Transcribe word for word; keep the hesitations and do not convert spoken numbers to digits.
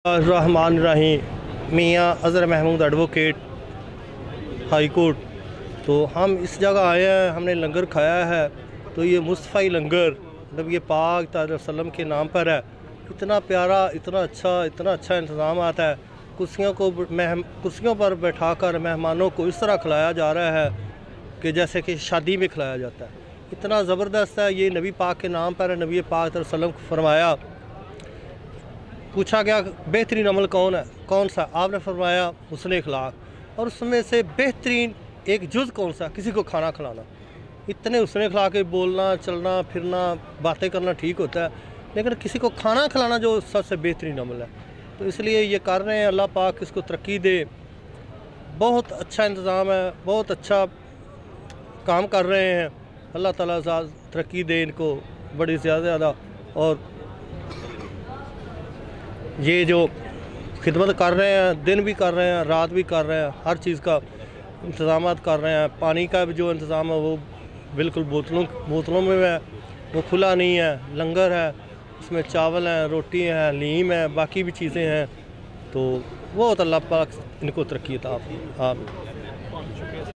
रहमान रहीम। मियाँ Azhar Mahmood advocate high court. तो हम इस जगह आए हैं, हमने लंगर खाया है। तो ये मुस्तफ़ाई लंगर नबी पाक वसल्लम के नाम पर है। इतना प्यारा, इतना अच्छा, इतना अच्छा इंतज़ाम आता है। कुर्सियों को कुर्सियों पर बैठाकर मेहमानों को इस तरह खिलाया जा रहा है कि जैसे कि शादी में खिलाया जाता है। इतना ज़बरदस्त है। ये नबी पाक के नाम पर है। नबी पाक वसल्लम को फरमाया, पूछा गया बेहतरीन अमल कौन है, कौन सा? आपने फरमाया हुस्न अखलाक। और उसमें से बेहतरीन एक जुज़ कौन सा? किसी को खाना खिलाना। इतने हुस्न अखलाक के बोलना, चलना, फिरना, बातें करना ठीक होता है, लेकिन किसी को खाना खिलाना जो सबसे बेहतरीन अमल है। तो इसलिए ये कर रहे हैं। अल्लाह पाक इसको तरक्की दे। बहुत अच्छा इंतज़ाम है, बहुत अच्छा काम कर रहे हैं। अल्लाह ताला तरक्की दे इनको बड़ी ज़्यादा ज़्यादा। और ये जो खिदमत कर रहे हैं, दिन भी कर रहे हैं, रात भी कर रहे हैं, हर चीज़ का इंतज़ाम कर रहे हैं। पानी का भी जो इंतज़ाम है वो बिल्कुल बोतलों बोतलों में है, वो खुला नहीं है। लंगर है, उसमें चावल हैं, रोटी हैं, लीम है, बाकी भी चीज़ें हैं। तो वो अल्लाह पाक इनको तरक्की अता फरमाए।